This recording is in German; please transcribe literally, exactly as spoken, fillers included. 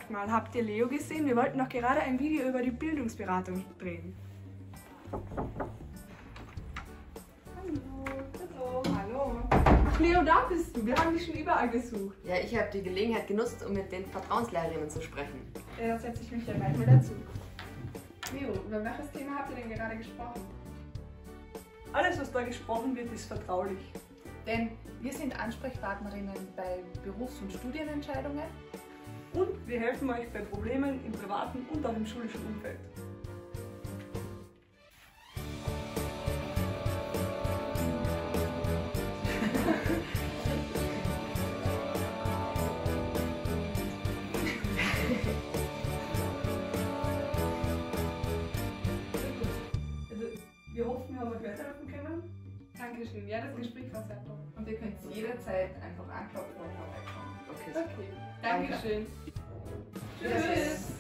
Sag mal, habt ihr Leo gesehen? Wir wollten doch gerade ein Video über die Bildungsberatung drehen. Hallo. Hallo. Ach Leo, da bist du. Wir haben dich schon überall gesucht. Ja, ich habe die Gelegenheit genutzt, um mit den Vertrauenslehrerinnen zu sprechen. Ja, da setze ich mich ja gleich mal dazu. Leo, über welches Thema habt ihr denn gerade gesprochen? Alles, was da gesprochen wird, ist vertraulich. Denn wir sind Ansprechpartnerinnen bei Berufs- und Studienentscheidungen. Und wir helfen euch bei Problemen im privaten und auch im schulischen Umfeld. Also, wir hoffen, wir haben euch weiterhelfen können. Dankeschön. Ja, das Gespräch war sehr toll. Und ihr könnt jederzeit einfach anklopfen und vorbeikommen. Okay, Okay. Dankeschön. Tschüss.